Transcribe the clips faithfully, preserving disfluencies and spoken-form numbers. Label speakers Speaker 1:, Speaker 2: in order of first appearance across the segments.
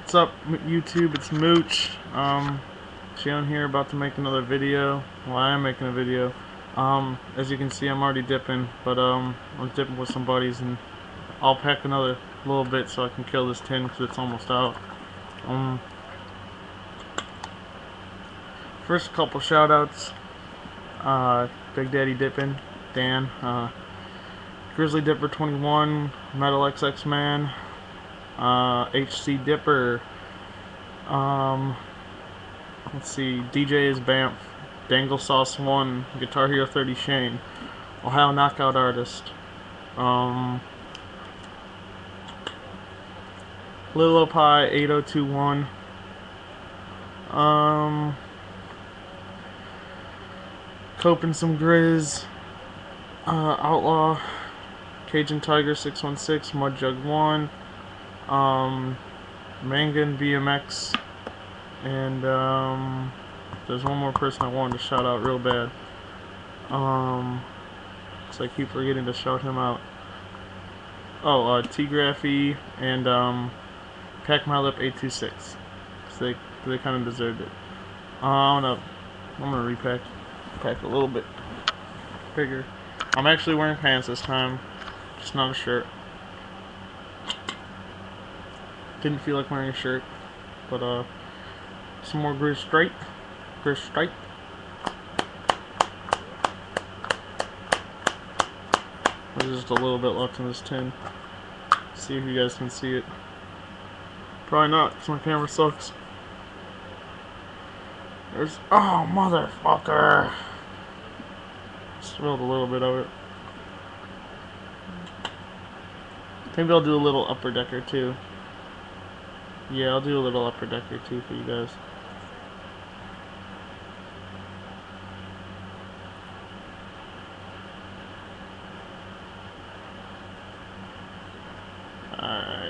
Speaker 1: What's up, YouTube? It's Mooch. Um, Shawn here, about to make another video. Well, I am making a video. Um, as you can see, I'm already dipping, but um, I'm dipping with some buddies, and I'll pack another little bit so I can kill this tin because it's almost out. Um, first couple shout outs. Uh, Big Daddy Dippin', Dan, uh, Grizzly Dipper twenty-one, Metal X X Man, uh, H C Dipper, um, let's see, D J is Bamf, Dangle Sauce one, Guitar Hero thirty Shane, Ohio Knockout Artist, um, Lilo Pie eight oh two one, um, Coping Some Grizz, uh, Outlaw, Cajun Tiger six one six, Mudjug one, um, Mangan B M X, and um, there's one more person I wanted to shout out real bad. Um, so I keep forgetting to shout him out. Oh, uh, T-Graphy and um, Pack My Lip eight two six. Cause they they kind of deserved it. Uh, I'm gonna I'm gonna repack pack a little bit bigger. I'm actually wearing pants this time, just not a shirt. Didn't feel like wearing a shirt, but uh, some more Grizz Stripe, Grizz Stripe. There's just a little bit left in this tin. See if you guys can see it. Probably not, because my camera sucks. There's, oh motherfucker! Spilled a little bit of it. Maybe I'll do a little upper decker too. Yeah, I'll do a little upper decker too for you guys. Alright.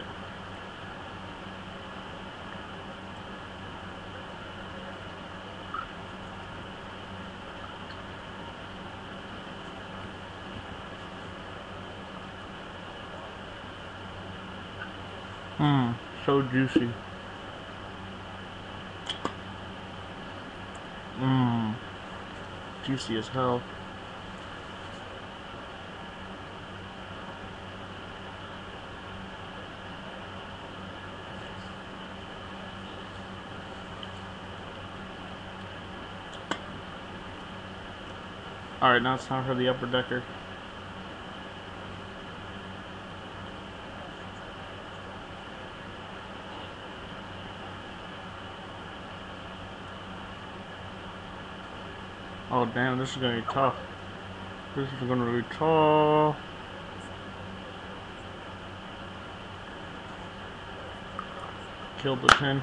Speaker 1: Mmm, so juicy. Mmm, juicy as hell. Alright, now it's time for the upper decker. Oh damn, this is gonna be tough. This is gonna be tough. Killed the tin.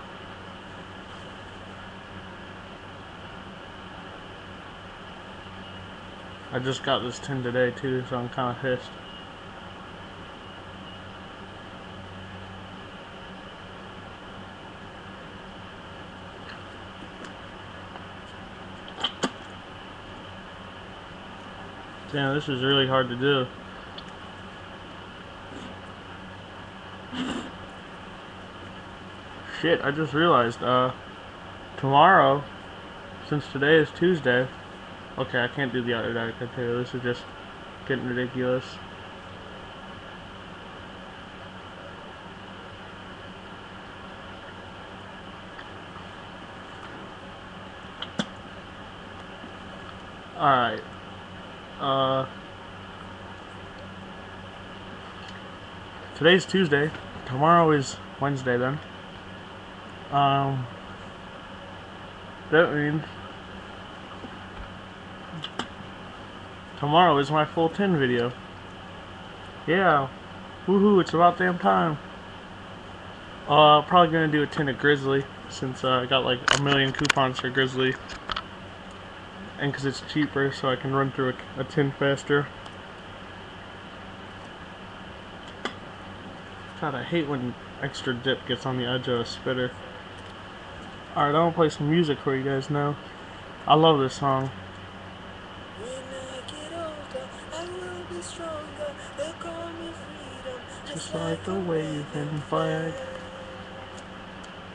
Speaker 1: I just got this tin today too, so I'm kinda pissed. Damn, this is really hard to do. Shit, I just realized, uh, tomorrow, since today is Tuesday, okay, I can't do the other decker too, this is just getting ridiculous. Alright. Uh, today's Tuesday. Tomorrow is Wednesday then. Um, that means tomorrow is my full tin video. Yeah. Woohoo, it's about damn time. Uh, probably gonna do a tin of Grizzly since uh, I got like a million coupons for Grizzly. And because it's cheaper, so I can run through a, a tin faster. God, I hate when extra dip gets on the edge of a spitter. Alright, I'm gonna play some music for you guys now. I love this song.
Speaker 2: When I get older, I will be stronger. They'll call me freedom,
Speaker 1: Just like a waving flag.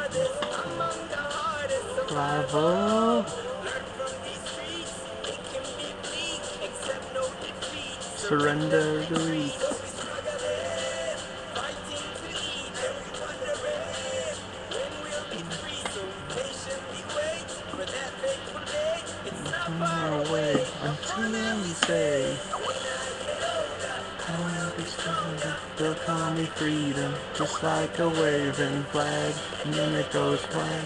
Speaker 2: farthest, among the hardest
Speaker 1: Survival.
Speaker 2: Learn from these streets, it can be bleak, accept no defeat.
Speaker 1: Surrender
Speaker 2: Surrender retreat,
Speaker 1: delete.
Speaker 2: though we struggling, fighting to eat, and we wondering when we'll be free. So we patiently wait for that fateful day. It's not far
Speaker 1: Far
Speaker 2: away.
Speaker 1: away
Speaker 2: Upon that
Speaker 1: until
Speaker 2: we
Speaker 1: we
Speaker 2: say,
Speaker 1: say,
Speaker 2: when I get older, I
Speaker 1: I
Speaker 2: will
Speaker 1: will be
Speaker 2: be stronger.
Speaker 1: stronger. They'll call me freedom, just like a waving flag. And then it goes flag.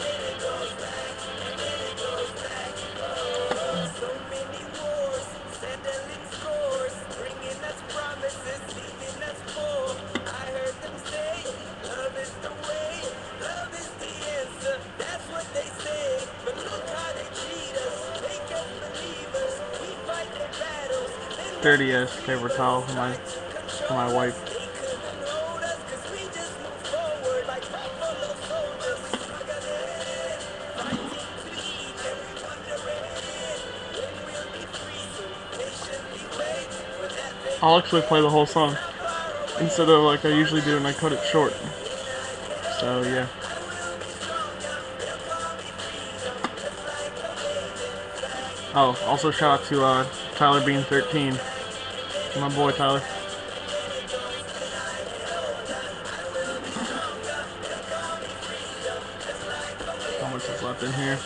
Speaker 2: So many wars, settling scores, bringing us promises, leaving us poor. I heard them say, love is the way, love is the answer. That's what they say. But look how they treat us, make us believers. We fight their battles, then when
Speaker 1: Dirty
Speaker 2: they
Speaker 1: ass
Speaker 2: leave
Speaker 1: paper
Speaker 2: us,
Speaker 1: towel for
Speaker 2: try
Speaker 1: my
Speaker 2: to
Speaker 1: for my
Speaker 2: control us.
Speaker 1: wife.
Speaker 2: They couldn't hold us, cause we just move forward like buffalo soldiers. We struggling, fighting to eat, and we wondering when we'll be free. So we patiently wait for that
Speaker 1: I'll
Speaker 2: fateful
Speaker 1: actually
Speaker 2: day.
Speaker 1: play the whole
Speaker 2: It's
Speaker 1: song
Speaker 2: not far away.
Speaker 1: instead of like I
Speaker 2: Upon
Speaker 1: usually do,
Speaker 2: that
Speaker 1: and I
Speaker 2: we
Speaker 1: cut it
Speaker 2: say,
Speaker 1: short.
Speaker 2: when I get
Speaker 1: So
Speaker 2: older,
Speaker 1: yeah.
Speaker 2: I will be stronger. They'll call me freedom, just like a waving flag.
Speaker 1: Oh, also shout out to uh, Tyler Bean thirteen. My boy Tyler. How much is left in here?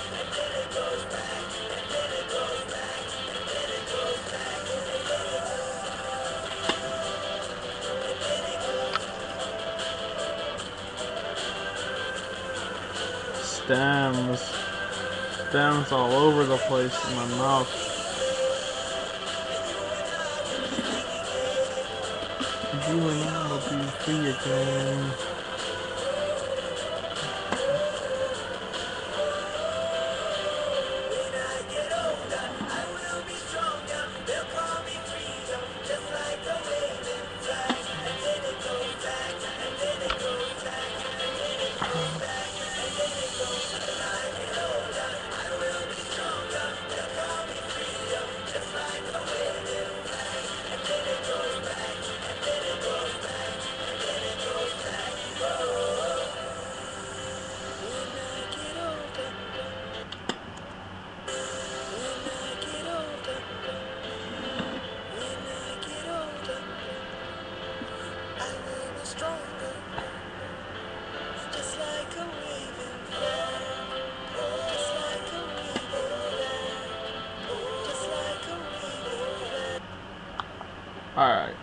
Speaker 1: Stems. Stems all over the place in my mouth. You and I will be free again.
Speaker 2: When I get older, I will be stronger. They'll call me freedom, just like a waving flag. And then it goes back, and then it goes back, and then it goes back, and then it goes. When I get older, I will be stronger. They'll call me freedom, just like a waving flag. And then it goes back, and then it goes back, and then it goes back. Oh, when I get older, when I get older, when I get older, I will be stronger, just like a waving flag, just like a waving flag, just like a waving flag.
Speaker 1: Alright.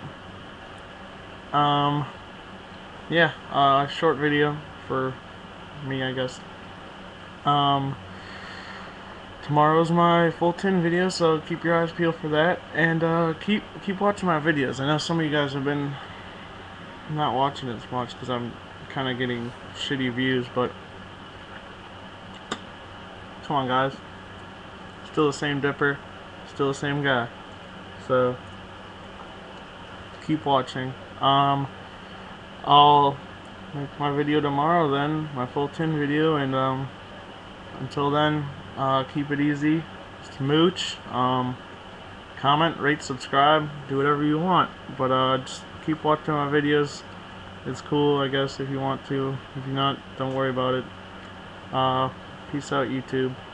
Speaker 1: Um, yeah, uh, short video for me, I guess. Um, tomorrow's my full ten video, so keep your eyes peeled for that, and uh, keep keep watching my videos. I know some of you guys have been not watching it as much because I'm kind of getting shitty views, but come on, guys, still the same Dipper, still the same guy, so keep watching. Um, I'll make my video tomorrow then, my full ten video, and um, until then, uh, keep it easy, just mooch, um, comment, rate, subscribe, do whatever you want, but uh, just keep watching my videos. It's cool, I guess, if you want to. If you're not, don't worry about it. Uh, peace out, YouTube.